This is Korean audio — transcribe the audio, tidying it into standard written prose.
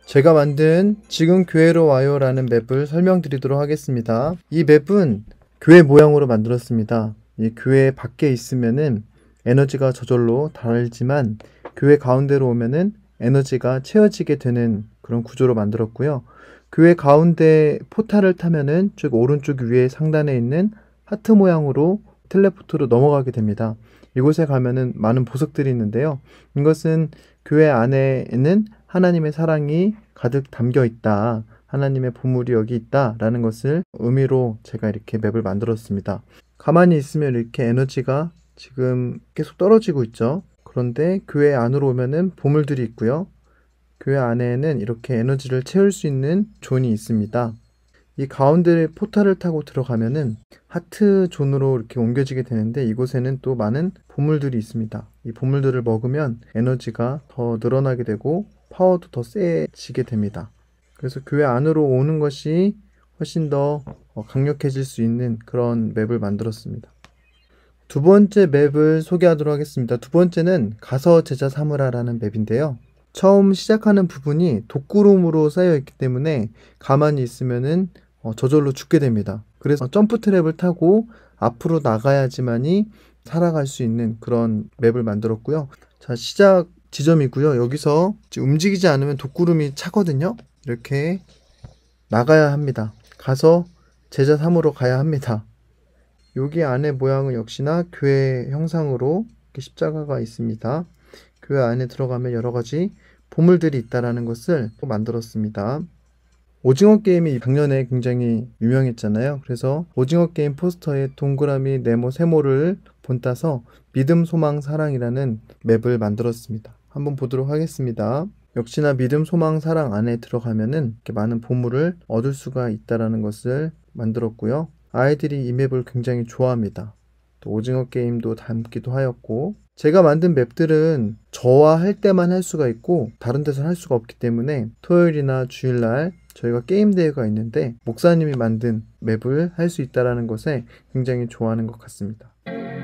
제가 만든 지금 교회로 와요 라는 맵을 설명드리도록 하겠습니다. 이 맵은 교회 모양으로 만들었습니다. 이 교회 밖에 있으면은 에너지가 저절로 달지만 교회 가운데로 오면은 에너지가 채워지게 되는 그런 구조로 만들었고요. 교회 가운데 포탈을 타면은 쭉 오른쪽 위에 상단에 있는 하트 모양으로 텔레포트로 넘어가게 됩니다. 이곳에 가면은 많은 보석들이 있는데요. 이것은 교회 안에는 하나님의 사랑이 가득 담겨 있다. 하나님의 보물이 여기 있다. 라는 것을 의미로 제가 이렇게 맵을 만들었습니다. 가만히 있으면 이렇게 에너지가 지금 계속 떨어지고 있죠. 그런데 교회 안으로 오면은 보물들이 있고요. 교회 안에는 이렇게 에너지를 채울 수 있는 존이 있습니다. 이 가운데 포탈을 타고 들어가면은 하트 존으로 이렇게 옮겨지게 되는데 이곳에는 또 많은 보물들이 있습니다. 이 보물들을 먹으면 에너지가 더 늘어나게 되고 파워도 더 세지게 됩니다. 그래서 교회 안으로 오는 것이 훨씬 더 강력해질 수 있는 그런 맵을 만들었습니다. 두 번째 맵을 소개하도록 하겠습니다. 두 번째는 가서 제자 삼으라라는 맵인데요. 처음 시작하는 부분이 독구름으로 쌓여 있기 때문에 가만히 있으면은 저절로 죽게 됩니다. 그래서 점프 트랩을 타고 앞으로 나가야지만이 살아갈 수 있는 그런 맵을 만들었고요. 자, 시작 지점이고요. 여기서 움직이지 않으면 독구름이 차거든요. 이렇게 나가야 합니다. 가서 제자 삼으러 가야 합니다. 여기 안에 모양은 역시나 교회 형상으로 이렇게 십자가가 있습니다. 교회 안에 들어가면 여러 가지 보물들이 있다라는 것을 만들었습니다. 오징어 게임이 작년에 굉장히 유명했잖아요. 그래서 오징어 게임 포스터에 동그라미, 네모, 세모를 본따서 믿음, 소망, 사랑이라는 맵을 만들었습니다. 한번 보도록 하겠습니다. 역시나 믿음, 소망, 사랑 안에 들어가면은 이렇게 많은 보물을 얻을 수가 있다라는 것을 만들었고요. 아이들이 이 맵을 굉장히 좋아합니다. 또 오징어 게임도 담기도 하였고, 제가 만든 맵들은 저와 할 때만 할 수가 있고 다른 데서는 할 수가 없기 때문에 토요일이나 주일날 저희가 게임 대회가 있는데 목사님이 만든 맵을 할 수 있다는 것에 굉장히 좋아하는 것 같습니다.